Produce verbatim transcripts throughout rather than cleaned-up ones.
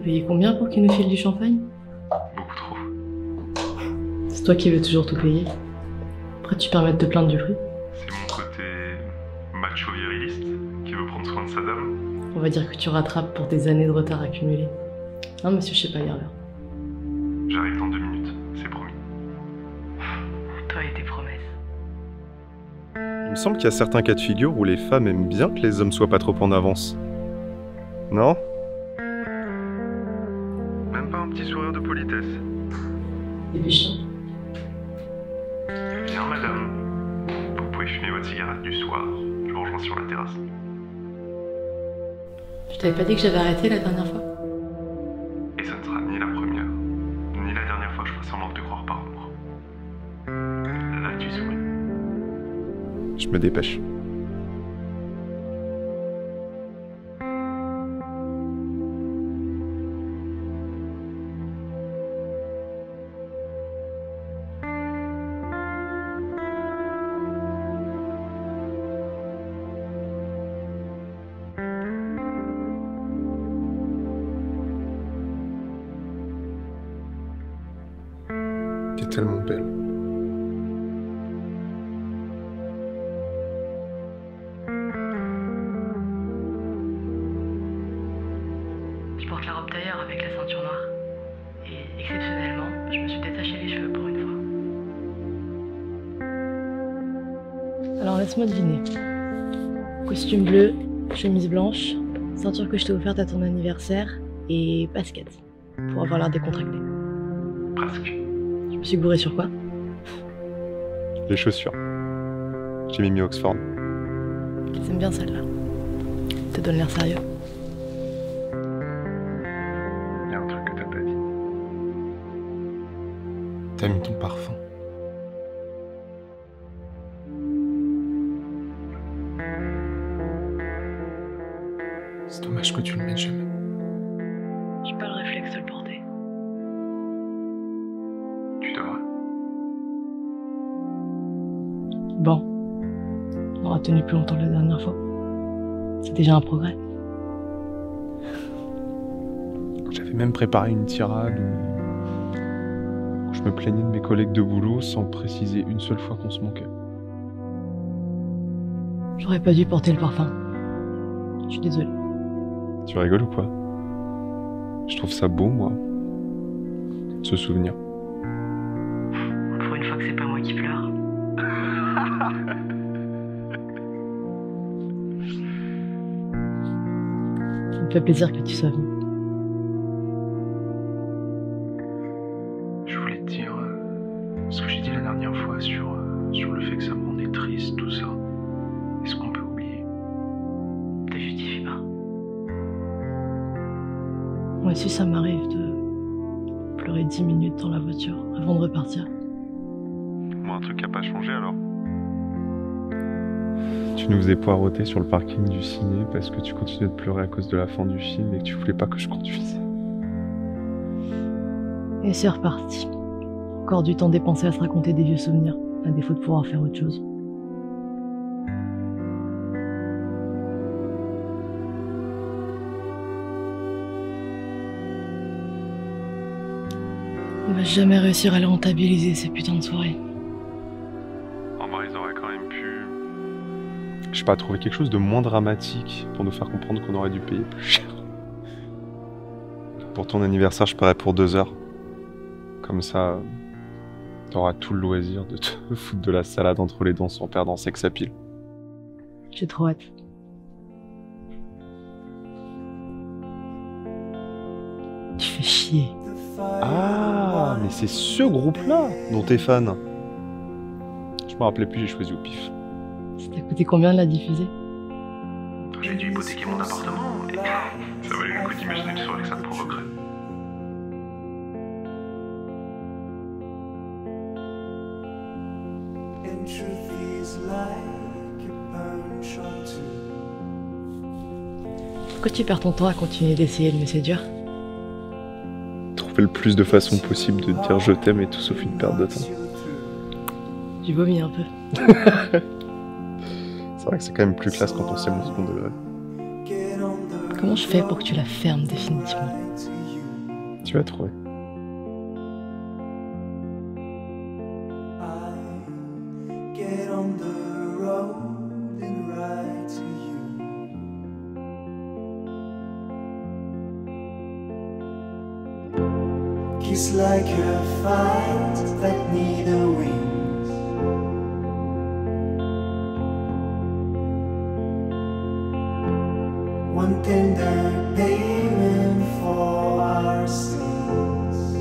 payé combien pour qu'il nous file du champagne? Beaucoup trop. C'est toi qui veux toujours tout payer. Après, tu permets de te plaindre du prix. C'est mon côté macho viriliste qui veut prendre soin de sa dame. On va dire que tu rattrapes pour des années de retard accumulés. Non, monsieur, je sais pas lire l'heure. J'arrive dans deux minutes, c'est promis. Toi et tes promesses. Il me semble qu'il y a certains cas de figure où les femmes aiment bien que les hommes soient pas trop en avance. Non? Même pas un petit sourire de politesse. Dépêchons. Bien, madame. Vous pouvez fumer votre cigarette du soir. Je vous rejoins sur la terrasse. Je t'avais pas dit que j'avais arrêté la dernière fois? Et ça ne sera ni la première, ni la dernière fois que je ferai semblant de te croire par amour. Là, tu souris. Je me dépêche. T'es tellement belle. Tu portes la robe tailleur avec la ceinture noire. Et exceptionnellement, je me suis détaché les cheveux pour une fois. Alors laisse-moi deviner. Costume bleu, chemise blanche, ceinture que je t'ai offerte à ton anniversaire et baskets. Pour avoir l'air décontracté. Presque. Je me suis gourée sur quoi? Les chaussures. J'ai mis Oxford. J'aime bien celle-là. Te donne l'air sérieux. Il y a un truc que t'as pas dit. T'as mis ton parfum. C'est dommage que tu le mettes jamais. J'ai pas le réflexe de le porter. Tu devrais. Bon. On aura tenu plus longtemps que la dernière fois. C'est déjà un progrès. J'avais même préparé une tirade où je me plaignais de mes collègues de boulot sans préciser une seule fois qu'on se manquait. J'aurais pas dû porter le parfum. Je suis désolée. Tu rigoles ou quoi? Je trouve ça beau, moi, de se souvenir. Pour une fois que c'est pas moi qui pleure. Ça me fait plaisir que tu sois venu. Je voulais te dire euh, ce que j'ai dit la dernière fois sur, euh, sur le fait que ça me rendait triste, tout ça. Est-ce qu'on peut oublier? Te justifie pas. Moi aussi, ça m'arrive de pleurer dix minutes dans la voiture avant de repartir. Moi, un truc qui a pas changé alors. Tu nous faisais poireauter sur le parking du ciné parce que tu continuais de pleurer à cause de la fin du film et que tu voulais pas que je conduise. Et c'est reparti. Encore du temps dépensé à se raconter des vieux souvenirs, à défaut de pouvoir faire autre chose. On va jamais réussir à les rentabiliser, ces putains de soirées. En vrai, ils auraient quand même pu. Je sais pas, trouver quelque chose de moins dramatique pour nous faire comprendre qu'on aurait dû payer plus cher. Pour ton anniversaire, je paierai pour deux heures. Comme ça, t'auras tout le loisir de te foutre de la salade entre les dents sans perdre en sex appeal. J'ai trop hâte. Tu fais chier. Ah, mais c'est ce groupe-là dont t'es fan. Je me rappelais plus, j'ai choisi au pif. Ça t'a coûté combien de la diffuser? J'ai dû hypothéquer mon appartement et ça valait le coup d'imaginer une soirée que ça te provoquerait. Pourquoi tu perds ton temps à continuer d'essayer de me séduire? Trouver le plus de façons possibles de dire je t'aime et tout sauf une perte de temps. Tu vomis un peu. C'est vrai que c'est quand même plus classe quand on s'aime au second degré. Comment je fais pour que tu la fermes définitivement? Tu vas trouver. Get on the road and ride to you. Kiss like a fight that need a wings. One tender payment for our sins.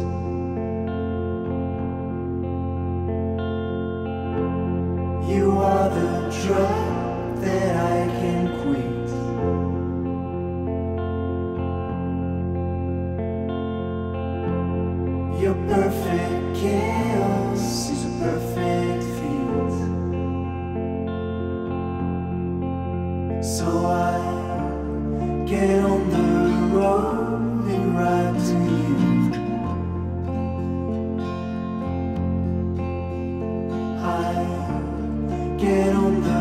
You are the drug that I can quit. Your perfect chaos is a perfect fit. So I get on the road and ride to you. I get on the